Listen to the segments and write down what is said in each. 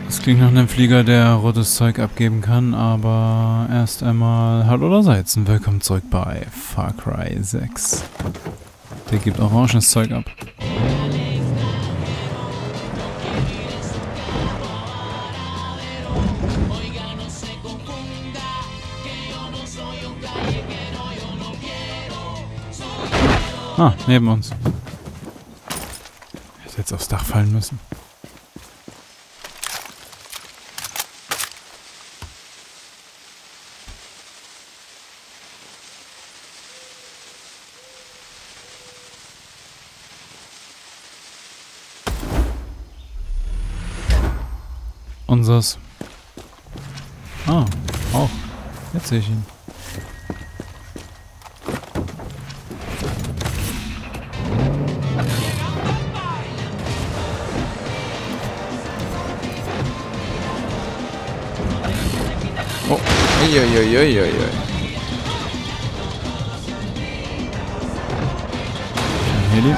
Das klingt nach einem Flieger, der rotes Zeug abgeben kann, aber erst einmal hallo allerseits und willkommen zurück bei Far Cry 6. Der gibt orangenes Zeug ab. Ah, neben uns. Hätte jetzt aufs Dach fallen müssen. Unseres. Ah, auch. Jetzt sehe ich ihn. Oh, uiuiuiuiui. Heli.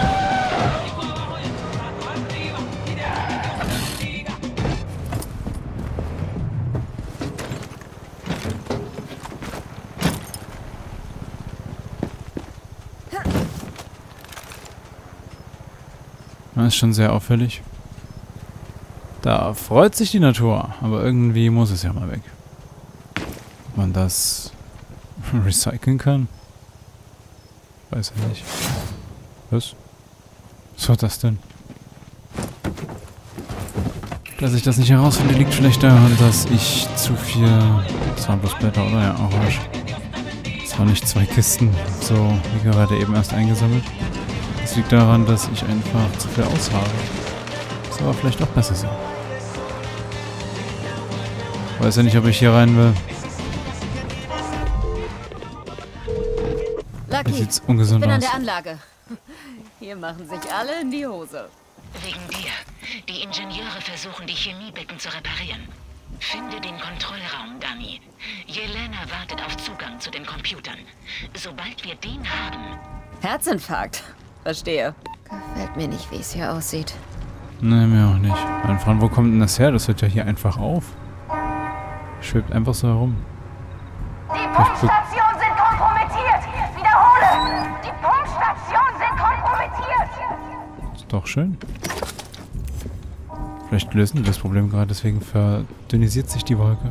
Das ist schon sehr auffällig. Da freut sich die Natur, aber irgendwie muss es ja mal weg. Ob man das recyceln kann? Weiß ich nicht. Was? Was war das denn? Dass ich das nicht herausfinde, liegt vielleicht daran, dass ich zu viel... Das waren bloß Blätter, oder? Ja, orange. Das waren nicht 2 Kisten, so wie gerade eben erst eingesammelt. Das liegt daran, dass ich einfach zu viel aushabe. Das aber vielleicht auch besser so. Weiß ja nicht, ob ich hier rein will. Lucky, Hier sieht's ungesund ich bin aus. an der Anlage. Hier machen sich alle in die Hose. Wegen dir. Die Ingenieure versuchen, die Chemiebecken zu reparieren. Finde den Kontrollraum, Dani. Jelena wartet auf Zugang zu den Computern. Sobald wir den haben... Herzinfarkt. Verstehe. Gefällt mir nicht, wie es hier aussieht. Ne, mir auch nicht. Von wo kommt denn das her? Das hört ja hier einfach auf. Schwebt einfach so herum. Die Pumpstationen sind kompromittiert! Wiederhole! Die Pumpstationen sind kompromittiert! Ist doch schön. Vielleicht lösen die das Problem gerade, deswegen verdünnisiert sich die Wolke.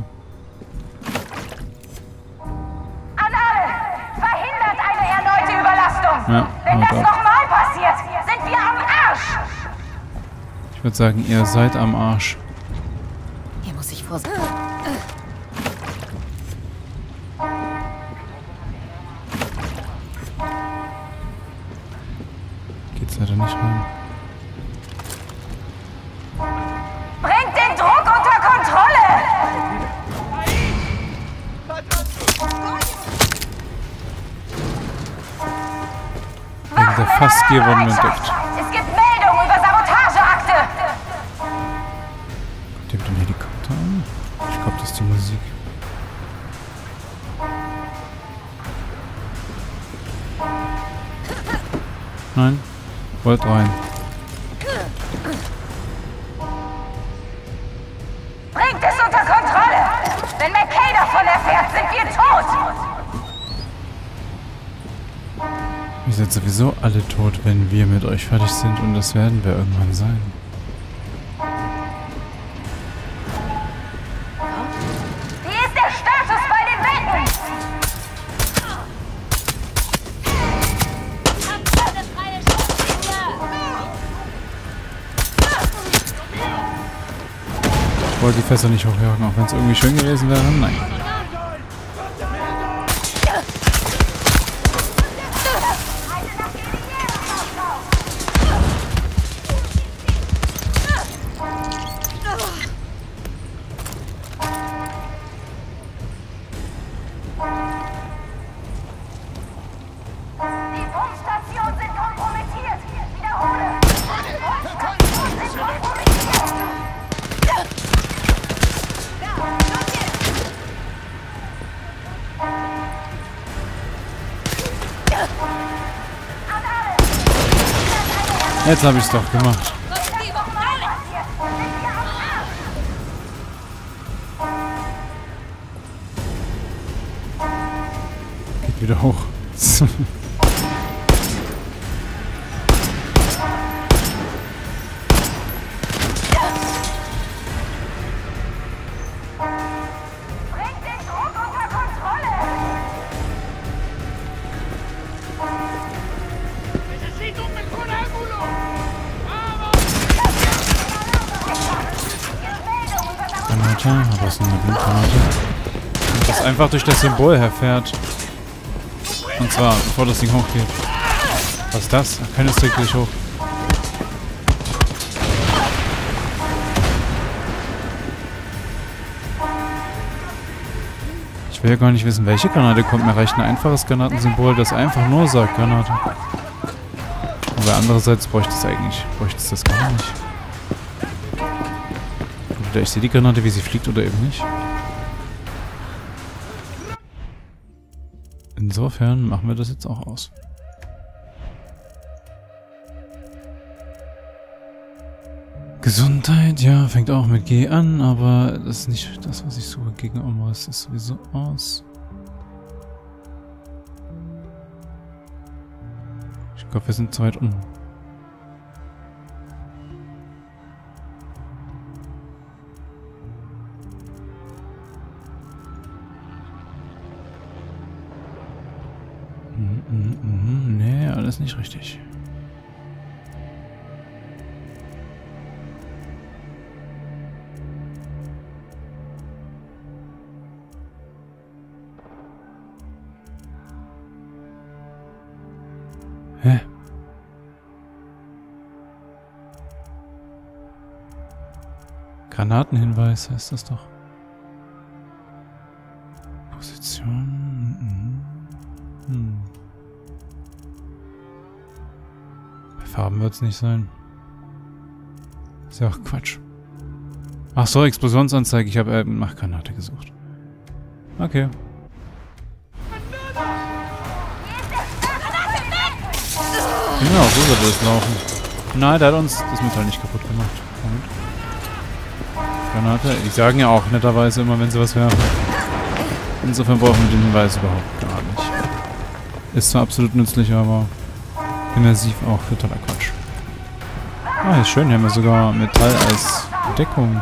An alle! Verhindert eine erneute Überlastung! Ja, Wenn das haut ab. nochmal passiert, sind wir am Arsch! Ich würde sagen, ihr seid am Arsch. Hier muss ich vorsichtig... Geht's leider nicht rein. Bringt den Druck unter Kontrolle! Wegen der Fassgier wurden wir entdeckt. Es gibt Meldungen über Sabotageakte! Kommt ihr mit dem Helikopter an? Ich glaube, das ist die Musik. Nein. Wollt rein. Bringt es unter Kontrolle! Wenn McKay davon erfährt, sind wir tot! Ihr seid sowieso alle tot, wenn wir mit euch fertig sind und das werden wir irgendwann sein. Wie ist der Status bei den Becken? Ich wollte die Fässer nicht hochjagen, auch wenn es irgendwie schön gewesen wäre. Nein. Die Pumpstationen sind kompromittiert! Wiederhole! Die Pumpstationen sind kompromittiert! Jetzt habe ich es doch gemacht. wieder hoch. Bringt den Druck unter Kontrolle! Granate, aber es ist eine Blutgranate. Und das einfach durch das Symbol herfährt. Und zwar, bevor das Ding hochgeht. Was ist das? Keine Stick durch hoch. Ich will ja gar nicht wissen, welche Granate kommt. Mir reicht ein einfaches Granatensymbol, das einfach nur sagt Granate. Aber andererseits bräuchte es das gar nicht. Entweder ich sehe die Granate, wie sie fliegt, oder eben nicht. Insofern machen wir das jetzt auch aus. Gesundheit, ja, fängt auch mit G an, aber das ist nicht das, was ich suche. Gegen Umriss ist sowieso aus. Ich glaube, wir sind zu weit um. Nee, alles nicht richtig. Hä? Granatenhinweis heißt das doch. Position. Bei Farben wird es nicht sein. Ist ja auch Quatsch. Ach so, Explosionsanzeige. Ich habe nach Granate gesucht. Okay. Genau, so soll das laufen. Nein, der hat uns das Metall nicht kaputt gemacht. Moment. Granate. Die sagen ja auch netterweise immer, wenn sie was werfen. Insofern brauchen wir den Hinweis überhaupt gar nicht. Ist zwar absolut nützlich, aber immersiv auch totaler Quatsch. Ah, ist schön. Hier haben wir sogar Metall als Deckung.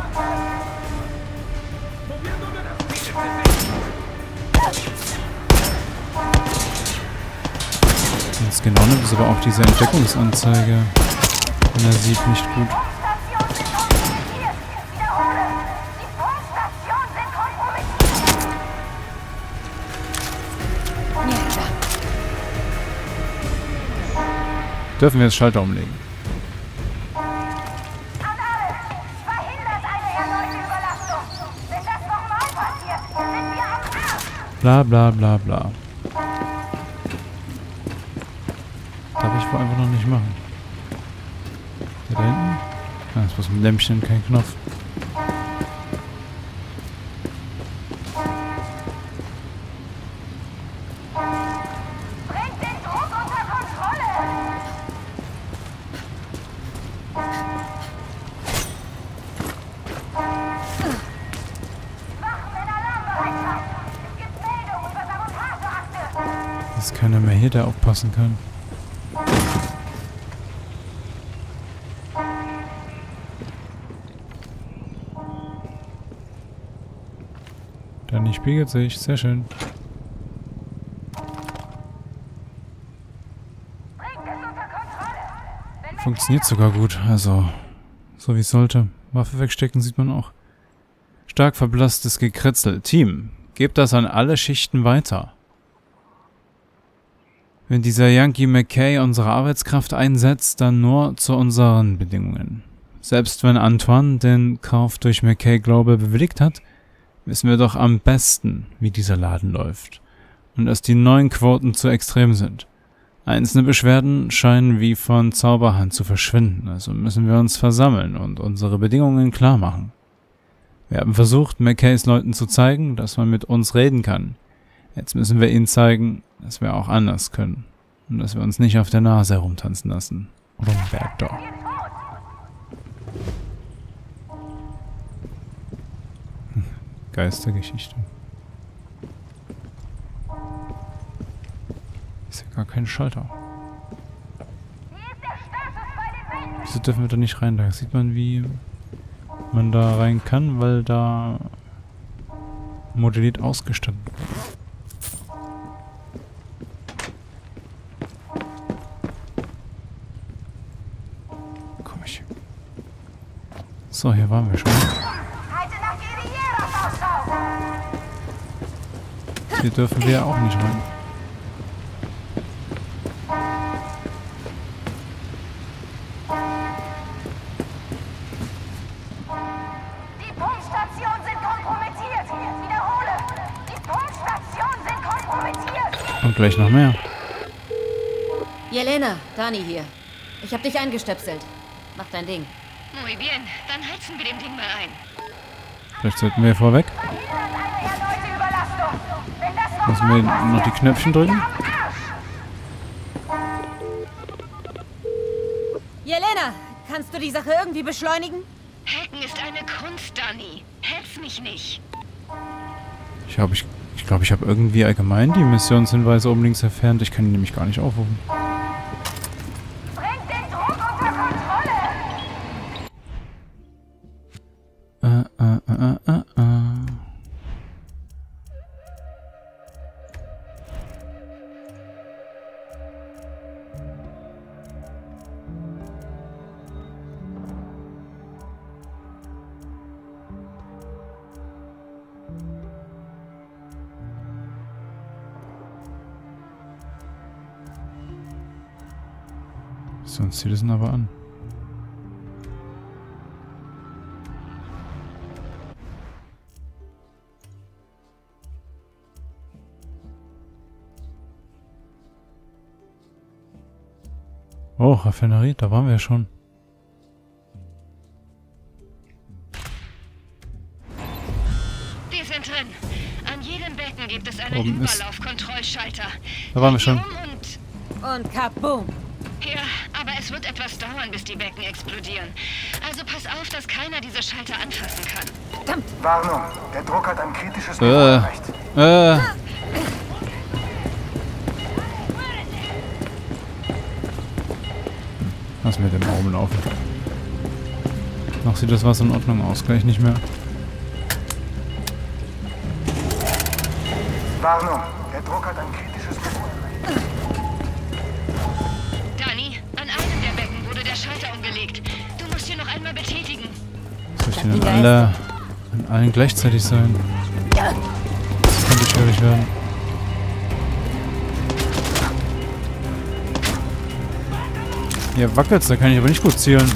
Ganz genau nimmt es aber auch diese Entdeckungsanzeige. Immersiv nicht gut. Dürfen wir jetzt Schalter umlegen? Bla bla bla bla. Darf ich wohl einfach noch nicht machen. Der da hinten? Ah, das ist ein Lämpchen, kein Knopf. Ist keiner mehr hier, der aufpassen kann. Danny spiegelt sich, sehr schön. Funktioniert sogar gut, also so wie es sollte. Waffe wegstecken sieht man auch. Stark verblasstes Gekritzel. Team, gebt das an alle Schichten weiter. Wenn dieser Yankee McKay unsere Arbeitskraft einsetzt, dann nur zu unseren Bedingungen. Selbst wenn Antoine den Kauf durch McKay Global bewilligt hat, wissen wir doch am besten, wie dieser Laden läuft. Und dass die neuen Quoten zu extrem sind. Einzelne Beschwerden scheinen wie von Zauberhand zu verschwinden, also müssen wir uns versammeln und unsere Bedingungen klar machen. Wir haben versucht, McKays Leuten zu zeigen, dass man mit uns reden kann. Jetzt müssen wir ihnen zeigen, dass wir auch anders können. Und dass wir uns nicht auf der Nase herumtanzen lassen. Roberto. Geistergeschichte. keinen Schalter. Wieso dürfen wir da nicht rein? Da sieht man, wie man da rein kann, weil da modelliert ausgestattet. Komisch. So, hier waren wir schon. Hier dürfen wir ja auch nicht rein. Die Pumpstationen sind kompromittiert. Ich wiederhole. Die Pumpstationen sind kompromittiert. Und gleich noch mehr. Jelena, Dani hier. Ich hab dich eingestöpselt. Mach dein Ding. Muy bien, dann heizen wir dem Ding mal ein. Vielleicht sollten wir vorweg. Müssen wir noch die Knöpfchen drücken? Jelena, kannst du die Sache irgendwie beschleunigen? Hacken ist eine Kunst, Dani. Hetz mich nicht. Ich glaube, ich habe irgendwie allgemein die Missionshinweise oben links entfernt. Ich kann die nämlich gar nicht aufrufen. Bringt den Druck unter Kontrolle. Sonst zieht es ihn aber an. Oh, Raffinerie, da waren wir schon. Wir sind drin. An jedem Becken gibt es einen Oben ist- Überlaufkontrollschalter. Da waren wir schon. Und Und kaboom! ja, aber es wird etwas dauern, bis die Becken explodieren. Also pass auf, dass keiner diese Schalter anfassen kann. Warnung, der Druck hat ein kritisches Niveau erreicht. Lass mir den Raum laufen. Noch sieht das Wasser in Ordnung aus, gleich nicht mehr. Warnung, der Druck hat ein kritisches Niveau erreicht. Dani, an einem der Becken wurde der Schalter umgelegt. Du musst ihn noch einmal betätigen. Soll ich denn an allen gleichzeitig sein? Das könnte schwierig werden. Hier wackelt's, da kann ich aber nicht gut zielen.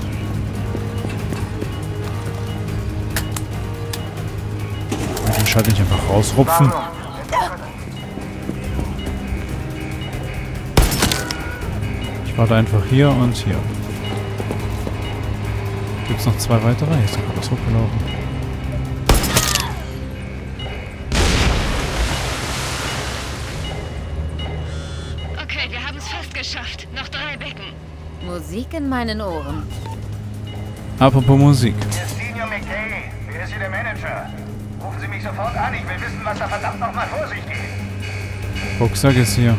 Ich den Schalter nicht einfach rausrupfen. Warnung, der Druck hat ein Ich warte einfach hier und hier. Gibt's noch zwei weitere? Hier ist doch gerade was hochgelaufen. Okay, wir haben es fast geschafft. Noch 3 Becken. Musik in meinen Ohren. Apropos Musik. Hier ist Senior McKay. Wer ist hier der Manager? Rufen Sie mich sofort an. Ich will wissen, was da verdammt nochmal vor sich geht. Rucksack ist hier.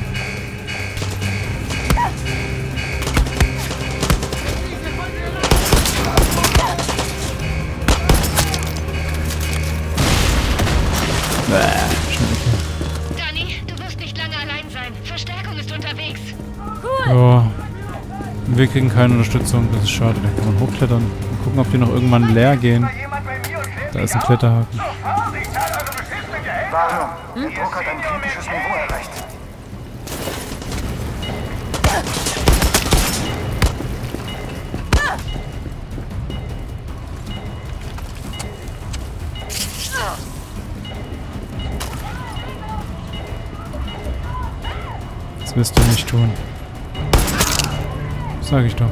Dani, du wirst nicht lange allein sein. Verstärkung ist unterwegs. Ja. Wir kriegen keine Unterstützung, das ist schade. Da kann man hochklettern und gucken, ob die noch irgendwann leer gehen. Jemand bei mir und klärt Da mich ist ein auf? Kletterhaken. Sofort, ich zahle eure beschissenen Gehälter. Warnung, der Druck hat ein kritisches Niveau erreicht. Das wirst du nicht tun. Sag ich doch.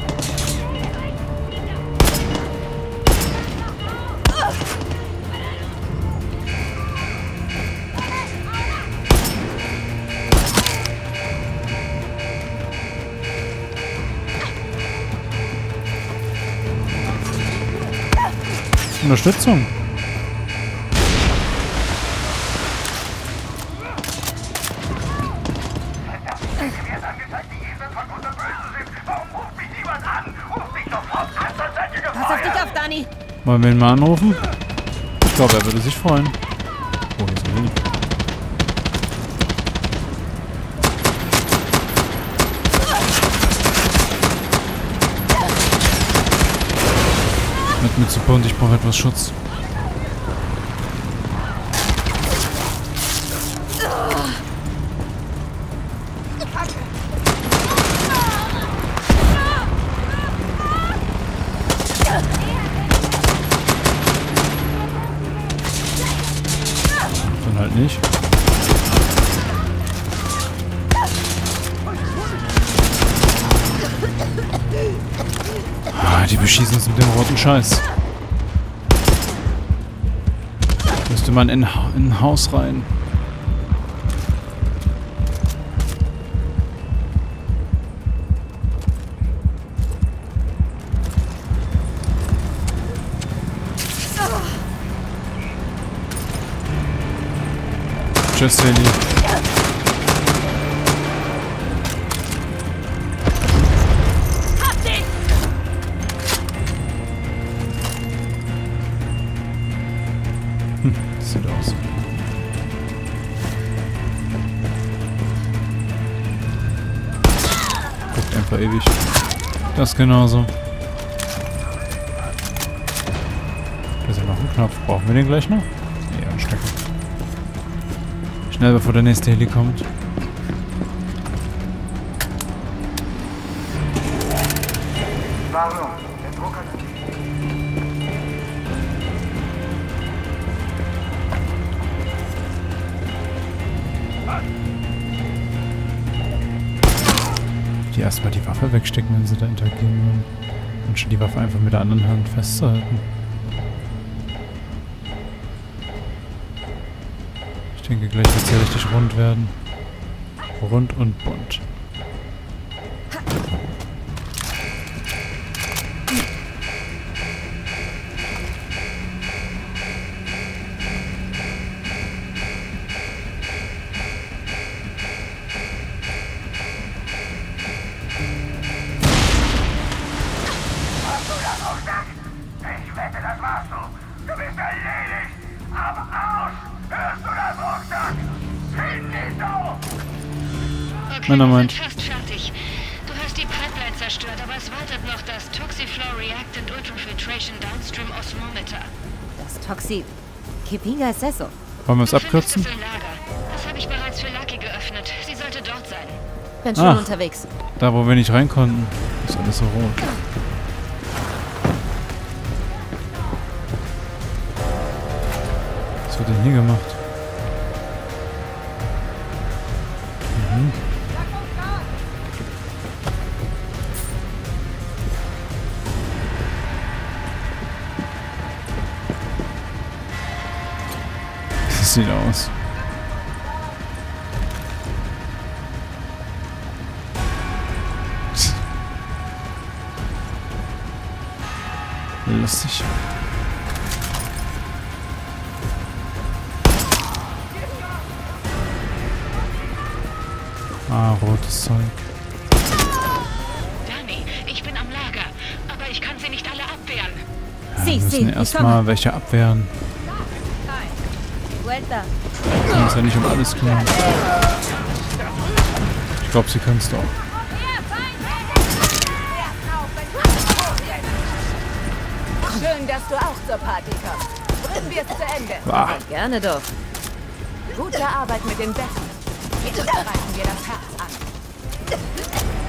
Unterstützung. Dani. Wollen wir ihn mal anrufen? Ich glaube, er würde sich freuen. Oh, hier ist ein Heli. Mit mir zu bunt, ich brauche etwas Schutz. Dann halt nicht. Ah, die beschießen uns mit dem roten Scheiß. Müsste man in ein Haus rein. Tschüss, Heli. Das sieht aus. Guckt einfach ewig. Das genauso. Da ist ja noch ein Knopf. Brauchen wir den gleich noch? Nee, anstecken. Schnell, bevor der nächste Heli kommt. Warum? Der Drucker. Die erstmal die Waffe wegstecken, wenn sie da interagieren wollen. Und schon die Waffe einfach mit der anderen Hand festzuhalten. Ich denke, gleich wird es ja richtig rund werden. Rund und bunt. Ich wette, das warst du. Du bist erledigt. Am Arsch. Hörst du das, Rucksack? Finito! Okay, Männer wir meint. sind fast fertig. Du hast die Pipeline zerstört, aber es wartet noch das Toxiflow Reactant Ultrafiltration Downstream Osmometer. Das Toxi... Kipinga Sesso. Wollen wir es Du findest abkürzen? es im Lager. Das habe ich bereits für Lucky geöffnet. Sie sollte dort sein. Bin schon Ah. unterwegs. Da, wo wir nicht rein konnten. Ist alles so rot. Was wird denn hier gemacht? Mhm. Das sieht aus. Lustig. Ah, rotes Zeug. Dani, ich bin am Lager, aber ich kann sie nicht alle abwehren. Ja, Sie, wir müssen ich erstmal welche abwehren. Vuelta. Wir können uns ja nicht um alles kümmern. Ich glaube, sie können es doch. Schön, dass du auch zur Party kommst. Bringen wir es zu Ende. Ah, Gerne doch. Gute Arbeit mit den Besten. Jetzt greifen wir das Herz an.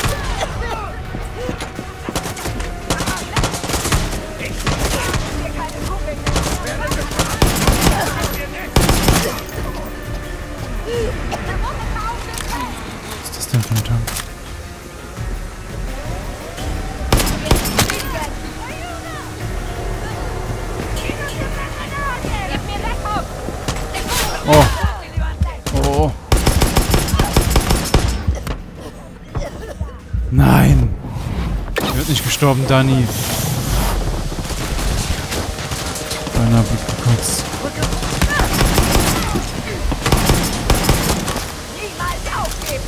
was ist das denn für ein Tank? Oh. Oh. Nein. Er wird nicht gestorben, Dani. Beinahe Blut gekotzt. Niemals aufgeben.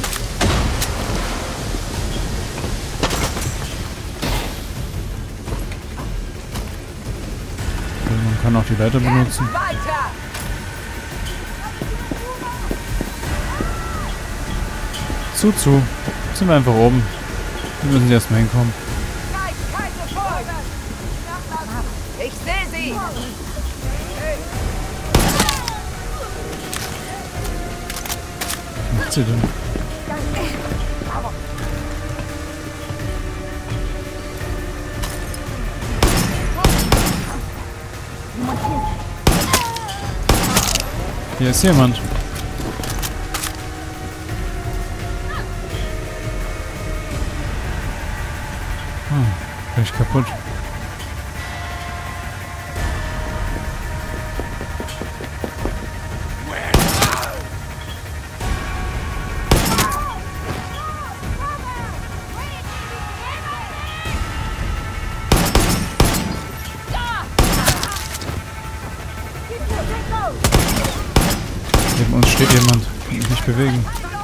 Man kann auch die Leiter benutzen. Weiter! Zu. Sind wir einfach oben. Wir müssen erstmal hinkommen. Keine Folge! Ich sehe sie! Was macht sie denn? Hier ist jemand. Gleich kaputt. Neben uns steht jemand. Kann mich nicht bewegen.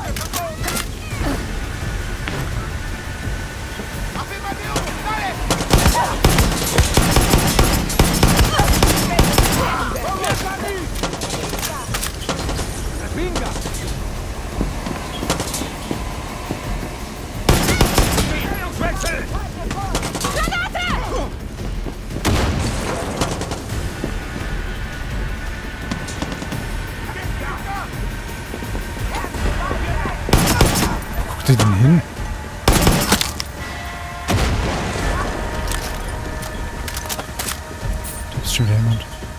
Wo guckt ihr denn hin? Da ist schon wieder jemand.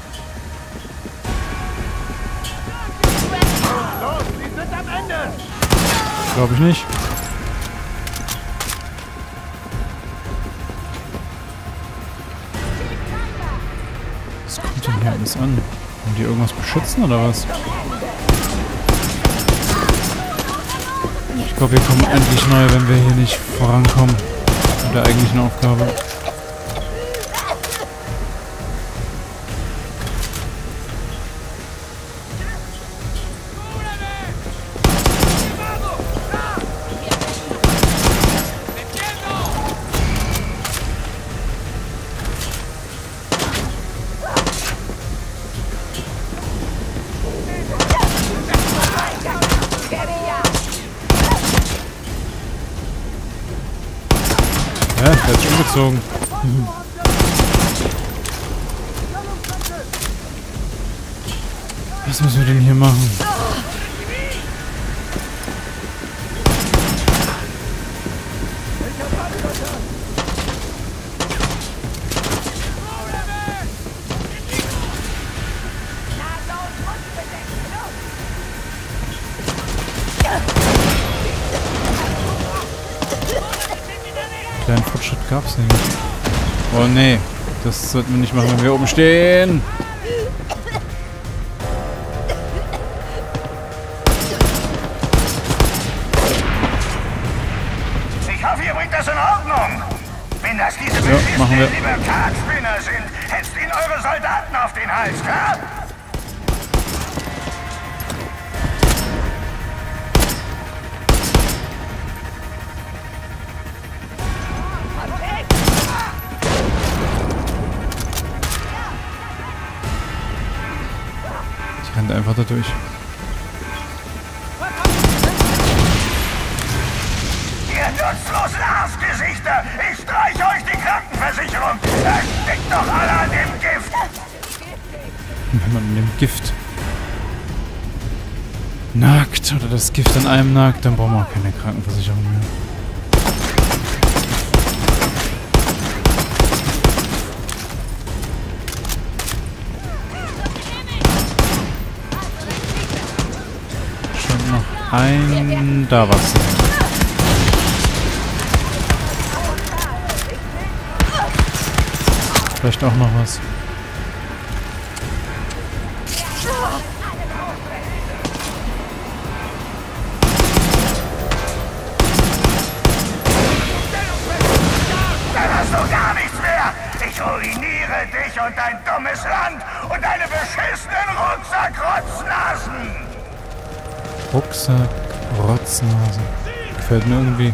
Los, die sind am Ende! Glaube ich nicht. Was kommt denn hier alles an? Wollen die irgendwas beschützen oder was? Ich glaube, wir kommen endlich neu, wenn wir hier nicht vorankommen. Mit der eigentlichen Aufgabe. Ja, der hat schon umgezogen. Was müssen wir denn hier machen? Kleinen Fortschritt gab's nicht. Oh nee, das sollten wir nicht machen, wenn wir oben stehen. Ich hoffe, ihr bringt das in Ordnung. Wenn das diese machen wir. beschissenen Libertad-Spinner sind, hetzt ihnen eure Soldaten auf den Hals, klar? Ich renne einfach da durch. Ihr nutzlosen Arschgesichter! Ich streich euch die Krankenversicherung! Erstickt doch alle an dem Gift! Wenn man mit dem Gift nagt oder das Gift an einem nagt, dann brauchen wir auch keine Krankenversicherung mehr. Schon noch ein... Da war's. Vielleicht auch noch was. Dann hast du gar nichts mehr! Ich ruiniere dich und dein dummes Land und deine beschissenen Rucksack-Rotznasen! Rucksack, Rotznase. Gefällt mir irgendwie.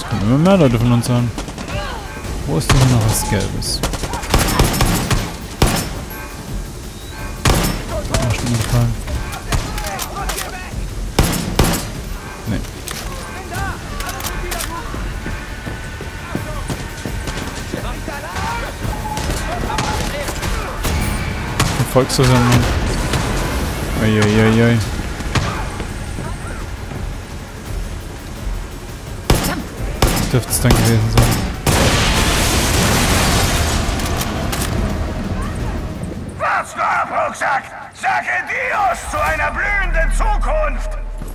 Es kommen immer mehr Leute von uns an. Wo ist denn hier noch was Gelbes? Nee. Volksversammlung. Uiuiui. Dürfte es dann gewesen sein. Wart's nur ab, Rucksack! Sage Dios zu einer blühenden Zukunft!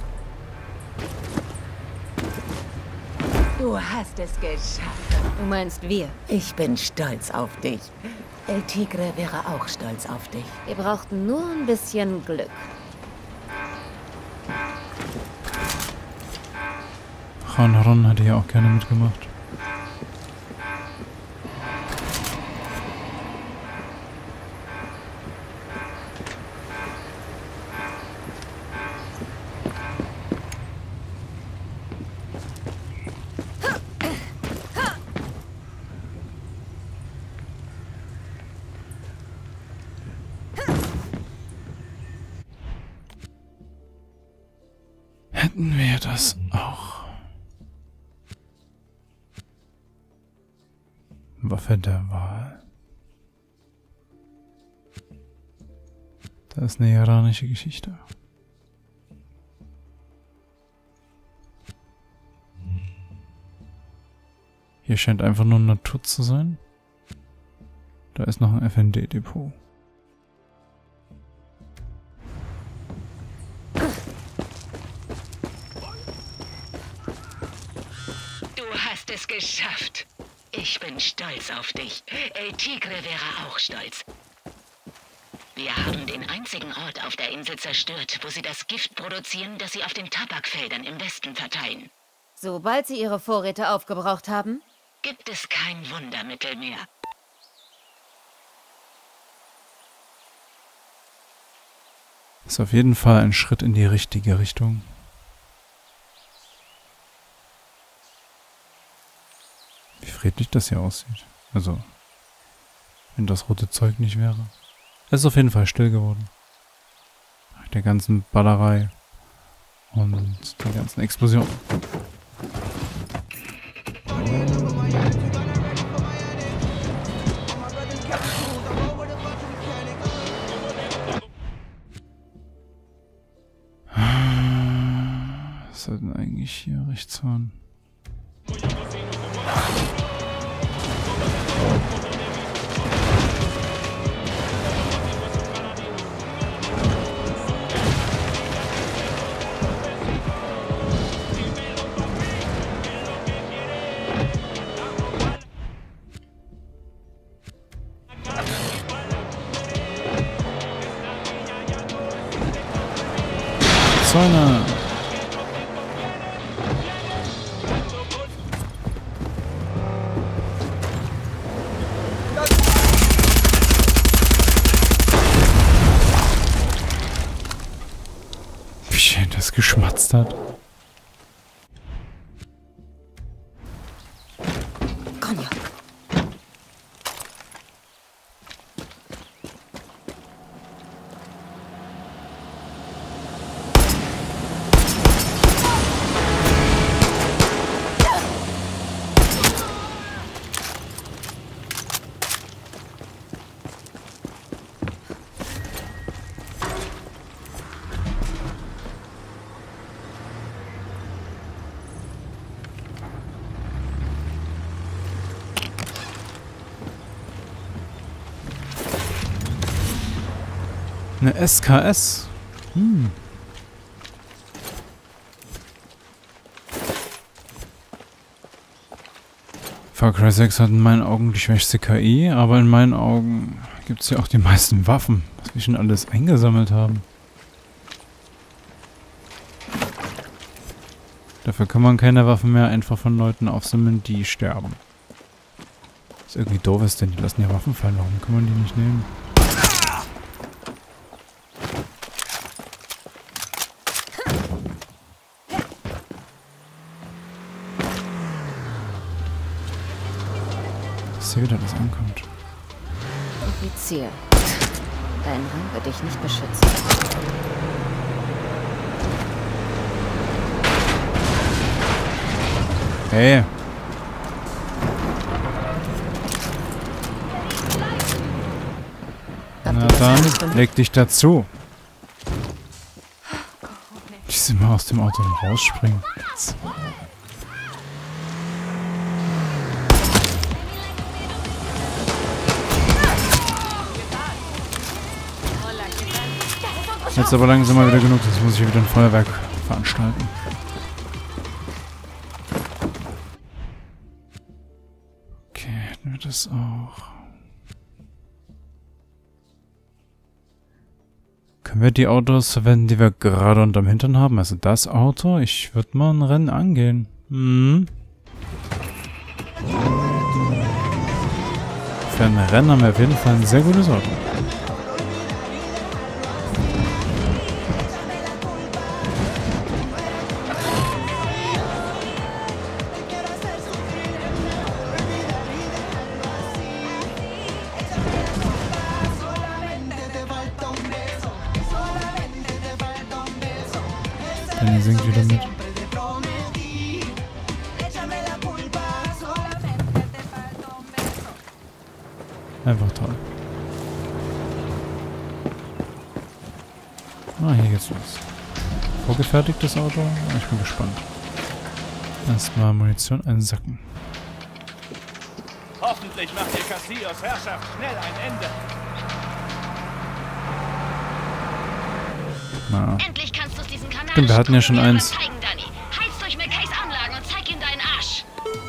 Du hast es geschafft. Du meinst wir? Ich bin stolz auf dich. El Tigre wäre auch stolz auf dich. Wir brauchten nur ein bisschen Glück. Ron hatte ja auch gerne mitgemacht. Hätten wir das auch. Waffe der Wahl. Das ist eine iranische Geschichte. Hier scheint einfach nur Natur zu sein. Da ist noch ein FND-Depot. Du hast es geschafft. Ich bin stolz auf dich. El Tigre wäre auch stolz. Wir haben den einzigen Ort auf der Insel zerstört, wo sie das Gift produzieren, das sie auf den Tabakfeldern im Westen verteilen. Sobald sie ihre Vorräte aufgebraucht haben? Gibt es kein Wundermittel mehr. Ist auf jeden Fall ein Schritt in die richtige Richtung. Wie friedlich das hier aussieht. Also, wenn das rote Zeug nicht wäre. Es ist auf jeden Fall still geworden. Nach der ganzen Ballerei und der ganzen Explosion. Was soll denn eigentlich hier rechts fahren? Zäune! Wie schön das geschmatzt hat. Konja. Eine SKS. Far Cry 6 hat in meinen Augen die schwächste KI, aber in meinen Augen gibt es ja auch die meisten Waffen, was wir schon alles eingesammelt haben. Dafür kann man keine Waffen mehr einfach von Leuten aufsammeln, die sterben. Was irgendwie doof ist, denn die lassen ja Waffen fallen, warum kann man die nicht nehmen? dass hier wieder das ankommt. Offizier. Dein Rang wird dich nicht beschützen. Hey. Na dann, leg dich dazu. Die sind mal aus dem Auto rausspringen. Jetzt aber langsam mal wieder genug, jetzt muss ich hier wieder ein Feuerwerk veranstalten. Okay, hätten wir das auch. Können wir die Autos verwenden, die wir gerade unterm Hintern haben? Also das Auto? Ich würde mal ein Rennen angehen. Hm. Für ein Rennen haben wir auf jeden Fall ein sehr gutes Auto. Danny singt wieder mit. Einfach toll. Ah, hier geht's los. Vorgefertigtes Auto? Ich bin gespannt. Erstmal Munition einsacken. Hoffentlich macht ihr Castillos Herrschaft schnell ein Ende. Na. Endlich kannst du es diesen Kanal Stimmt, wir hatten ja schon eins. zeigen, Danny. Heiz durch McKays Anlagen und zeig ihm deinen Arsch.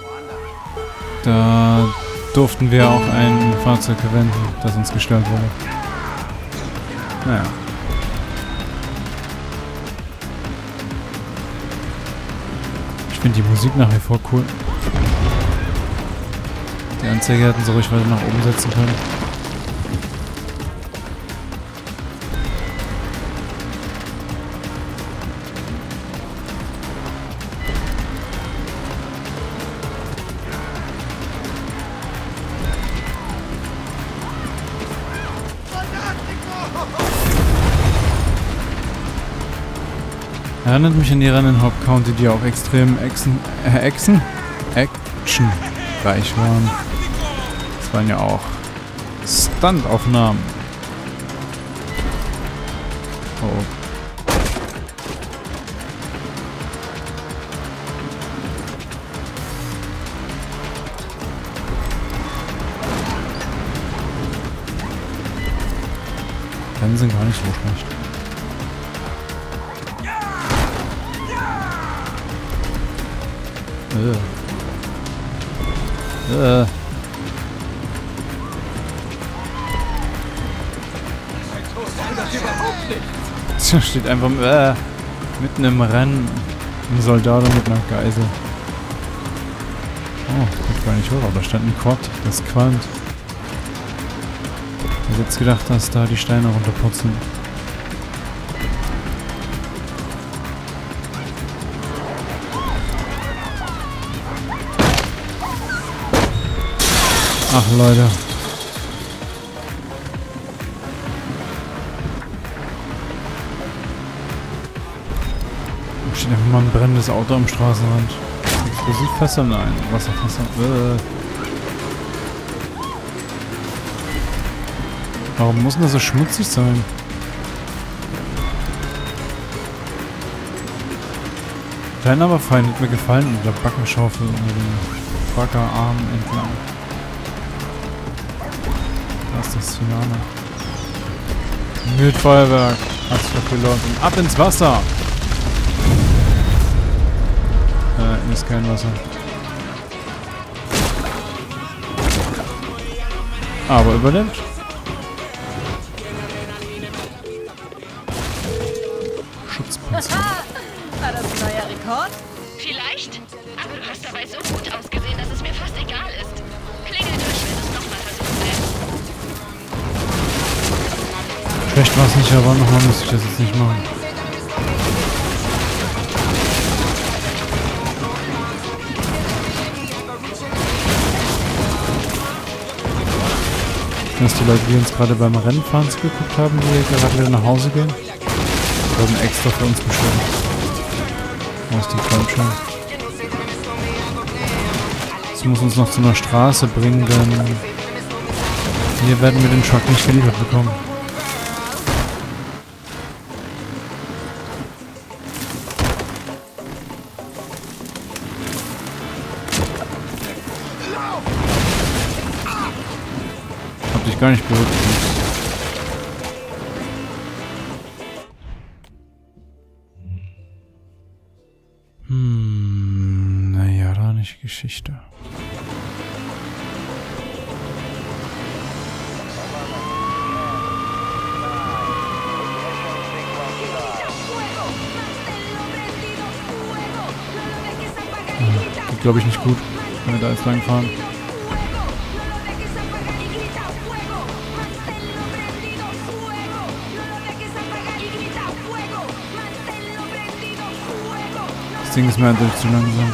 Da durften wir auch ein Fahrzeug verwenden, das uns gestört wurde. Naja. Ich finde die Musik nach wie vor cool. Die Anzeige hätten sie ruhig weiter nach oben setzen können. Erinnert mich an die Rennen in Hop County, die auch extrem actionreich waren. Das waren ja auch Stuntaufnahmen. Oh. Rennen sind gar nicht so schlecht. Da steht einfach mitten im Rennen ein Soldat mit einer Geisel. Oh, geht gar nicht hoch, aber da stand ein Quad, das Quant. Ich hätte jetzt gedacht, dass da die Steine runterpurzeln. Ach Leute. Da steht einfach mal ein brennendes Auto am Straßenrand. Explosivfässer? Nein. Wasserfässer. Warum muss denn das so schmutzig sein? Klein aber fein, hat mir gefallen, mit der Backenschaufel unter dem Baggerarm entlang. Da ist das Finale. Mit Feuerwerk. Pilot und ab ins Wasser. Ist kein Wasser. Aber überlebt. Schutzpanzer. War das ein neuer Rekord? Vielleicht, aber du hast dabei so gut ausgesehen, dass es mir fast egal ist. Klingel durch, wenn du es nochmal versuchen willst. Schlecht war es nicht, aber nochmal muss ich das jetzt nicht machen. dass die Leute, die uns gerade beim Rennfahren zugeguckt haben, die gerade wieder nach Hause gehen, wurden extra für uns bestimmt. Aus die Cruncher. Das muss uns noch zu einer Straße bringen, denn hier werden wir den Truck nicht geliefert bekommen. Hab dich gar nicht berührt. Naja, da nicht Geschichte. Geht, glaube ich, nicht gut, wenn wir da jetzt lang fahren. Das Ding ist mir eindeutig zu langsam.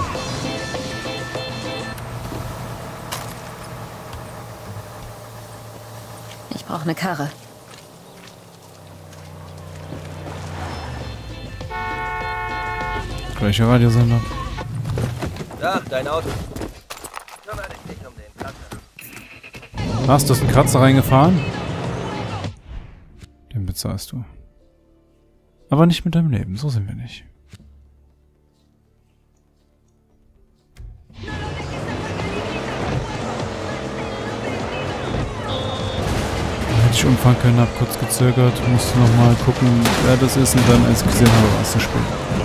Ich brauche eine Karre. Gleicher Radiosender. Ja, dein Auto. Kümmere dich nicht um den Kratzer. Was, du hast einen Kratzer reingefahren? Den bezahlst du. Aber nicht mit deinem Leben, so sind wir nicht. Hätte ich umfahren können, hab kurz gezögert, musste nochmal gucken, wer das ist und dann, als ich gesehen habe, war es zu spät.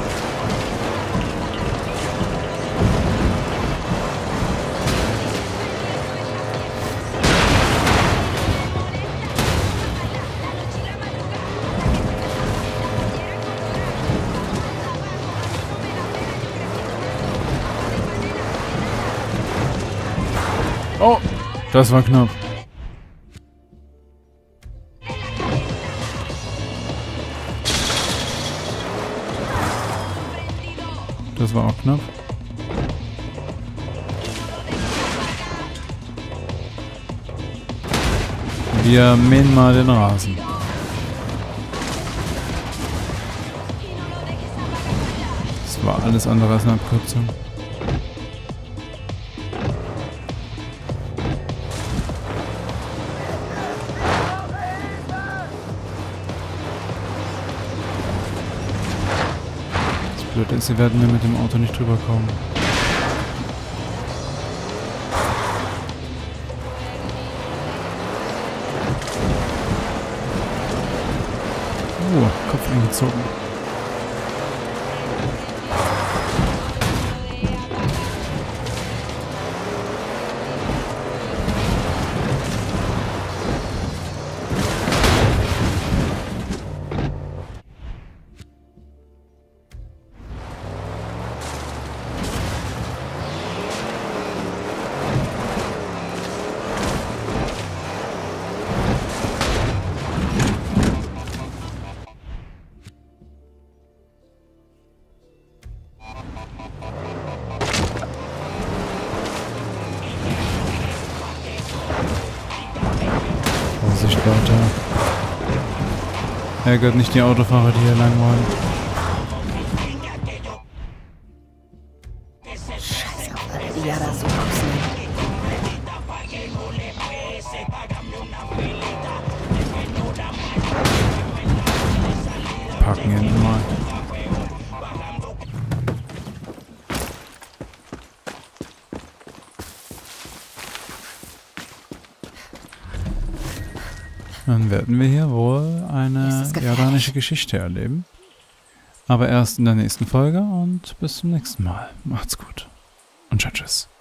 Oh, das war knapp. Das war auch knapp. Wir mähen mal den Rasen. Das war alles andere als eine Abkürzung. Blöd ist, sie werden wir mit dem Auto nicht drüber kommen. Kopf eingezogen. Vorsicht, Leute. Ärgert nicht die Autofahrer, die hier lang wollen. Scheiße auf alle, die Jada so ausnehmen. Packen hinten mal. Dann werden wir hier wohl eine jordanische Geschichte erleben. Aber erst in der nächsten Folge und bis zum nächsten Mal. Macht's gut und tschüss.